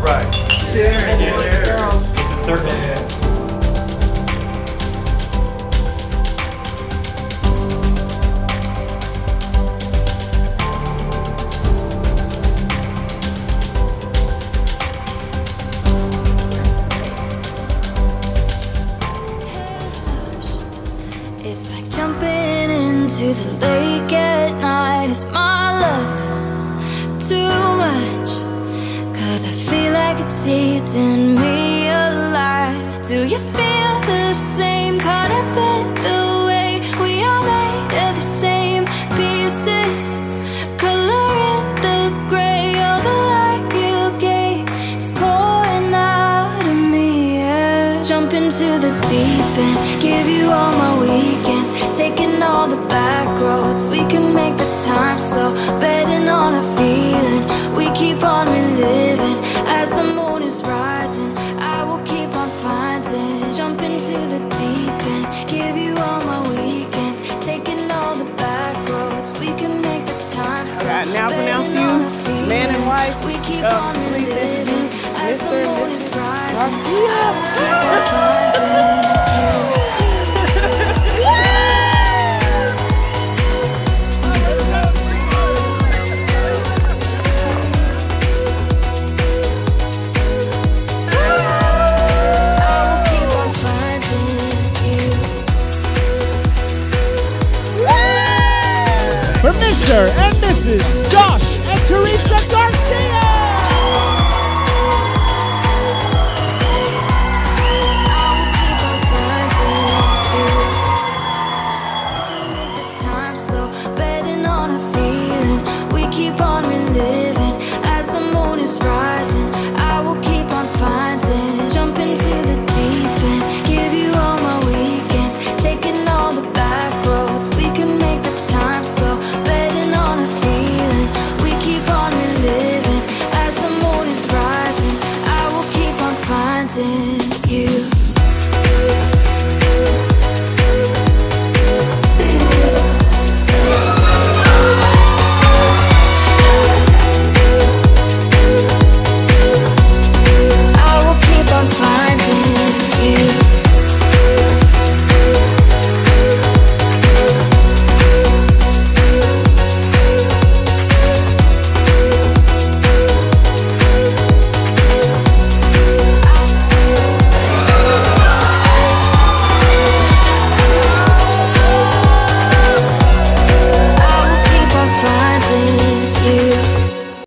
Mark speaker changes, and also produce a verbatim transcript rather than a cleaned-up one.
Speaker 1: right.
Speaker 2: Cheers.
Speaker 1: Cheers.
Speaker 2: Girls.
Speaker 1: It's a circle. Yeah.
Speaker 3: It's like jumping into the lake at night. Is my love too much? Cause I feel like it's eating me alive. Do you feel the same? Caught up in the way we are made of the same pieces. Color in the gray. All the light you gave is pouring out of me, yeah. Jump into the deep end, give you all my weekends, taking all the back roads. We can make the time slow, betting on a feeling we keep on reliving. As the moon is rising, I will keep on finding. Jump into the deep end, give you all my weekends, taking all the back roads. We can make the time slow.
Speaker 2: Alright, now pronounce you man and wife
Speaker 3: We keep
Speaker 2: of
Speaker 3: on reliving. As the
Speaker 2: Mister
Speaker 3: moon
Speaker 2: and
Speaker 3: is
Speaker 2: Missus
Speaker 3: rising,
Speaker 2: Garcia.
Speaker 3: I will keep on finding.
Speaker 4: For Mister and Missus Josh and Theresa Garcia.